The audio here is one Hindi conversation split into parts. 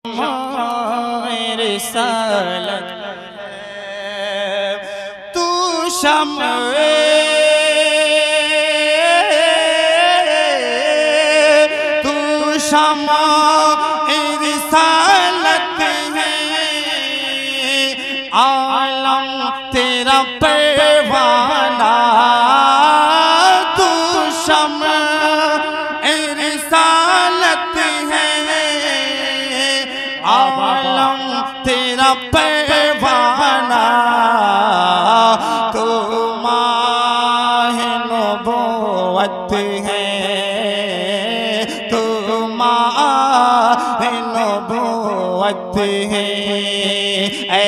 शम्मा-ए रिसालत तू शम्मा-ए शम्मा-ए रिसालत है आलम तेरा परवाना तू शम्मा-ए रिसालत है आलम तेरा परवाना तो माह नबुव्वत है नबुव्वत है ऐ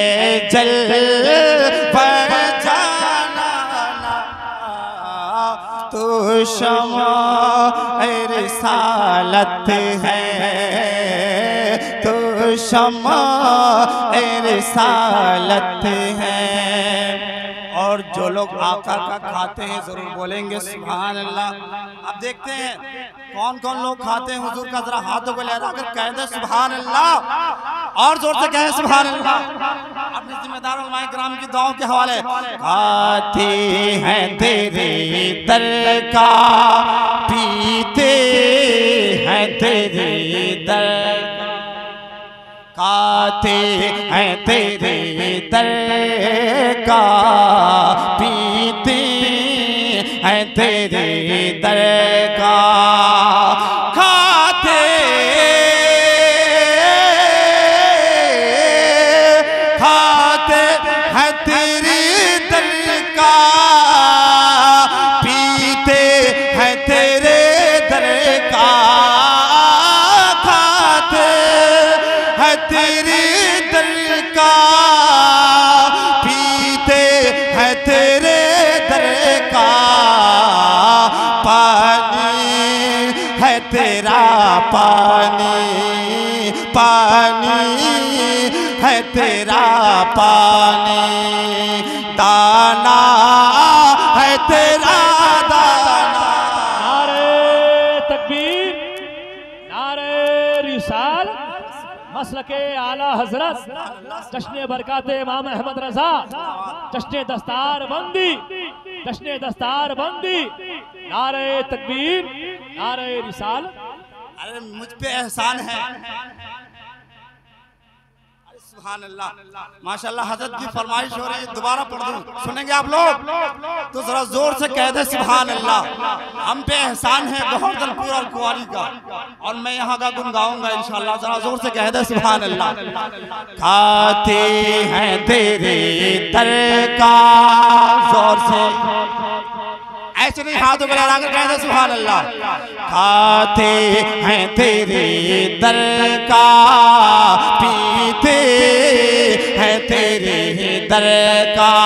जलवा जालाना तू शम्मा-ए रिसालत है तू शम्मा-ए रिसालत है। और जो लोग आका का खाते हैं जरूर बोलेंगे सुभान अल्लाह। अब देखते हैं कौन कौन लोग खाते हैं हुजूर का, जरा हाथों को लहरा कर कह दे सुभान अल्लाह, और जोर से कहे सुभान अल्लाह। अपने जिम्मेदार उलमाए किराम की दुआओं के हवाले खाते हैं तेरे दर का पीते हैं तेरे दर खाते हैं तेरे दर का पीते हैं तेरे दर का खाते हैं तेरे दर का पीते हैं तेरे दर का खाते हैं तेरे दर का पीते हैं तेरे दर का पानी है तेरा पानी पानी है तेरा पानी दाना है तेरा दाना। नारे तकबीर, नारे रिसाल, मसलके आला हजरत, जश्न बरकाते इमाम अहमद रजा, जश्न दस्तार बंदी, जश्न दस्तार बंदी, नारे तकबीर, नारे रिसाल। अरे मुझ पे एहसान है। सुभान अल्लाह, माशाअल्लाह। हजरत की फरमाइश हो रही है, दोबारा पढ़ दूं, सुनेंगे आप लोग तो जरा जोर से कह दे सुभान अल्लाह। हम पे एहसान है गौहरदलपुर और कुंवारी का, और मैं यहाँ का गुन गाऊंगा इंशाअल्लाह। जरा जोर से कह दे सुभान अल्लाह। खाते हैं तेरे दर का, जोर से ऐसे नहीं हाथों को लगा कर कह दे सुभान अल्लाह। खाते हैं तेरे दर का पीते हैं तेरे दर का